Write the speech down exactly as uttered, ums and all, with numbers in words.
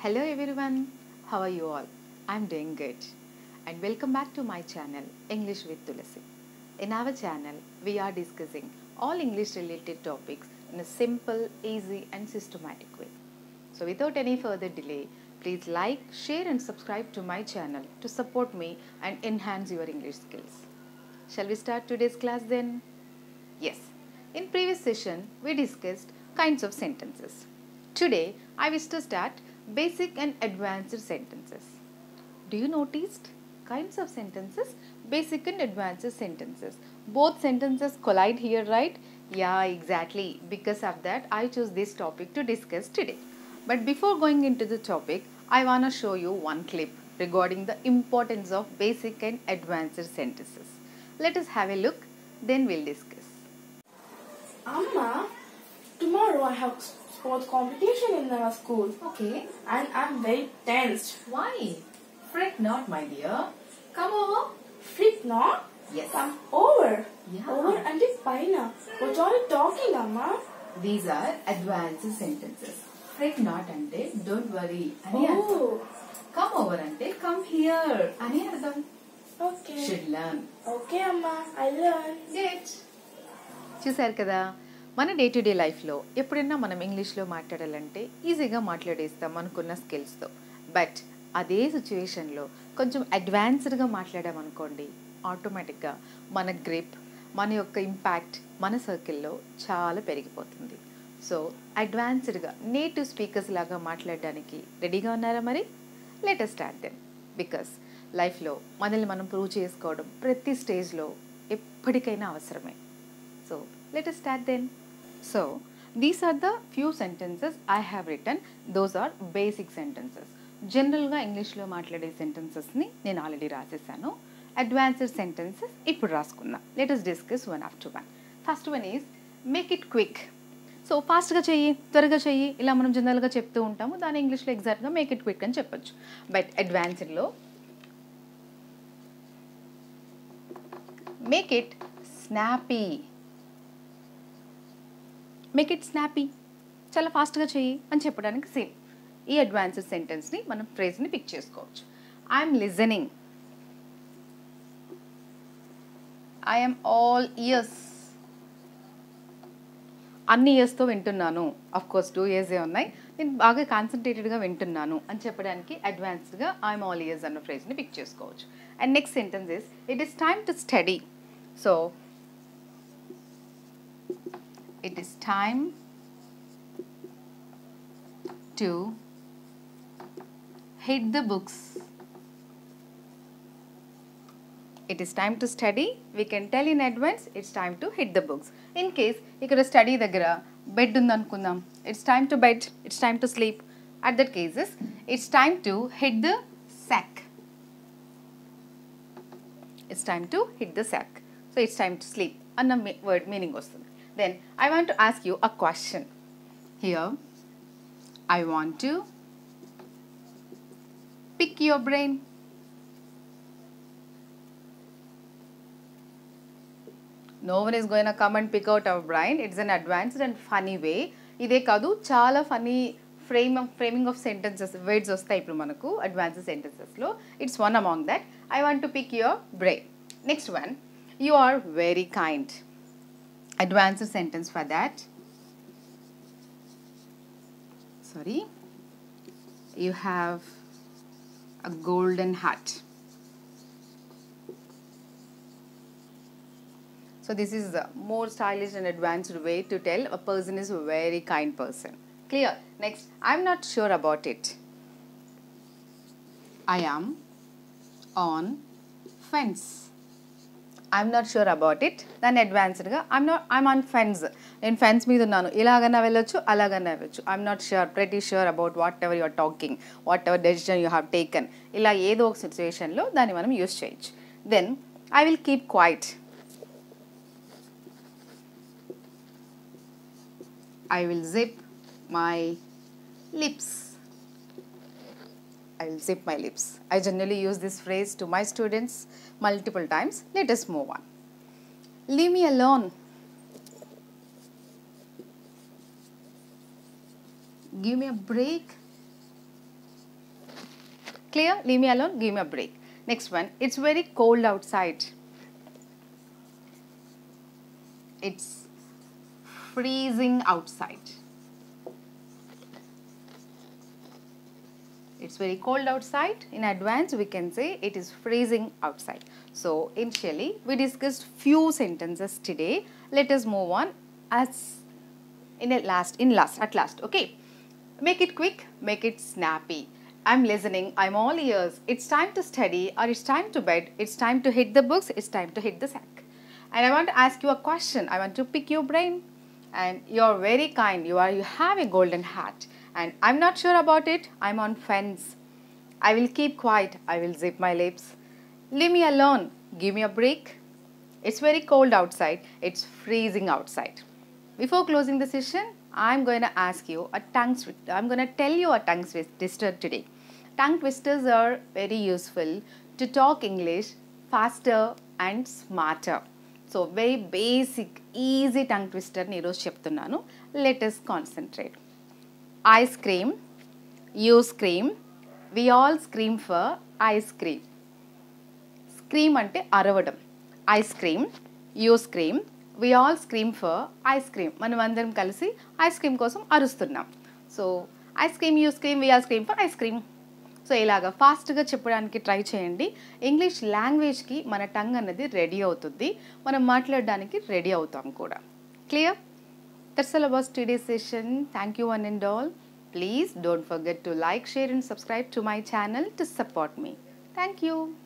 Hello everyone, how are you all? I'm doing good and welcome back to my channel English with Tulasi. In our channel, we are discussing all English related topics in a simple, easy and systematic way. So without any further delay, please like, share and subscribe to my channel to support me and enhance your English skills. Shall we start today's class then? Yes, in previous session we discussed kinds of sentences. Today I wish to start basic and advanced sentences. Do you noticed? Kinds of sentences, basic and advanced sentences. Both sentences collide here, right? Yeah, exactly. Because of that I choose this topic to discuss today. But before going into the topic, I want to show you one clip regarding the importance of basic and advanced sentences. Let us have a look, then we'll discuss. Amma, tomorrow I have sports competition in our school Okay. and I'm very tensed. Why? Fret not, my dear. Come over. Fret not? Yes. Come over. Yeah. Over and paina. What are you talking, Amma? These are advanced sentences. Fret not ante don't worry ani అర్థం. Oh, Come over ante come here అని అర్థం. okay. Should learn. Okay, Amma, I learn. Great. చూసారు కదా, మన day to day లైఫ్లో ఎప్పుడైనా మనం ఇంగ్లీష్లో మాట్లాడాలంటే ఈజీగా మాట్లాడేస్తాం అనుకున్న స్కిల్స్తో. బట్ అదే సిచ్యువేషన్లో కొంచెం అడ్వాన్స్డ్గా మాట్లాడామనుకోండి, ఆటోమేటిక్గా మన గ్రిప్, మన యొక్క ఇంపాక్ట్ మన సర్కిల్లో చాలా పెరిగిపోతుంది. సో అడ్వాన్స్డ్గా నేటివ్ స్పీకర్స్ లాగా మాట్లాడడానికి రెడీగా ఉన్నారా మరి? Let us start then. Because లైఫ్లో మనల్ని మనం ప్రూవ్ చేసుకోవడం ప్రతి స్టేజ్లో ఎప్పటికైనా అవసరమే. So let us start then. So these are the few sentences I have written. Those are basic sentences. జనరల్గా ఇంగ్లీష్లో మాట్లాడే సెంటెన్సెస్ని నేను ఆల్రెడీ రాసేసాను. అడ్వాన్స్డ్ సెంటెన్సెస్ ఇప్పుడు రాసుకున్నా. Let us discuss one after one. First one is make it quick. So ఫాస్ట్గా చెయ్యి, త్వరగా చెయ్యి, ఇలా మనం జనరల్గా చెప్తూ ఉంటాము. దాని ఇంగ్లీష్లో ఎగ్జాక్ట్గా మేక్ ఇట్ క్విక్ అని చెప్పొచ్చు. బట్ అడ్వాన్స్డ్లో make it snappy. Make it snappy, చాలా ఫాస్ట్గా చెయ్యి అని చెప్పడానికి సేమ్ ఈ అడ్వాన్స్డ్ సెంటెన్స్ని మనం ఫ్రేజ్ని పిక్ చేసుకోవచ్చు. I'm listening. I'm all ears. అన్ని ఇయర్స్తో వింటున్నాను. అఫ్ కోర్స్ టూ ఇయర్సే ఉన్నాయి, నేను బాగా కాన్సన్ట్రేటెడ్గా వింటున్నాను అని చెప్పడానికి అడ్వాన్స్డ్గా ఐఎమ్ ఆల్ ఇయర్స్ అన్న ఫ్రేజ్ని పిక్ చేసుకోవచ్చు. And next sentence is it is time to study. So it is time to hit the books. It is time to study. We can tell in advance it's time to hit the books. In case ikkada study daggara bed undanukundaam, it's time to bed, it's time to sleep. At that cases it's time to hit the sack. It's time to hit the sack. So it's time to sleep anna word meaning vastundi. Then I want to ask you a question. Here I want to pick your brain. No one is going to come and pick out our brain. It's an advanced and funny way. ఇదే కాదు, చాలా funny frame framing of sentences words వస్తాయి ఇప్పుడు మనకు అడ్వాన్స్డ్ సెంటెన్సెస్లో. It's one among that. I want to pick your brain. Next one, you are very kind. Advanced sentence for that. Sorry. You have a golden heart. So this is a more stylish and advanced way to tell a person is a very kind person. Clear? Next, I'm not sure about it. I am on fence. I'm not sure about it. దాన్ని అడ్వాన్స్డ్గా I'm not I'm on fence. నేను fence మీద ఉన్నాను, ఇలాగన్నా వెళ్ళొచ్చు, అలాగన్నా వెళ్ళొచ్చు. I'm not sure, pretty sure about whatever you're talking, whatever decision you have taken. ఇలా ఏదో ఒక సిచ్యువేషన్లో దాన్ని మనం యూస్ చేయొచ్చు. Then I will keep quiet. I will zip my lips. I will zip my lips. I generally use this phrase to my students multiple times. Let us move on. Leave me alone. Give me a break. Clear? Leave me alone, give me a break. Next one, it's very cold outside. It's freezing outside. It's very cold outside. In advance, we can say it is freezing outside. So, initially, we discussed few sentences today. Let us move on as in a last, in last, at last, okay? Make it quick, make it snappy. I'm listening, I'm all ears. It's time to study or it's time to bed. It's time to hit the books, it's time to hit the sack. And I want to ask you a question. I want to pick your brain. And you're very kind. You are, you have a golden hat. And I'm not sure about it. I'm on fence. I will keep quiet. I will zip my lips. Leave me alone. Give me a break. It's very cold outside. It's freezing outside. Before closing the session, I'm going to ask you a tongue twister. I'm going to tell you a tongue twister today. Tongue twisters are very useful to talk English faster and smarter. So, very basic, easy tongue twister ni roju cheptunnanu. Let us concentrate. I scream, you scream, we all scream for ice cream. Scream ante aravadam. I scream, you scream, we all scream for ice cream. Manam andaram kalisi ice cream kosam arustunnam. So, I scream, you scream, we all scream for ice cream. So ఇలాగా ఫాస్ట్గా చెప్పడానికి try చేయండి. English లాంగ్వేజ్కి మన tongue అన్నది ready అవుతుంది, మనం మాట్లాడడానికి రెడీ అవుతాం కూడా. Clear? That's all about today's session. Thank you one and all. Please don't forget to like, share and subscribe to my channel to support me. Thank you.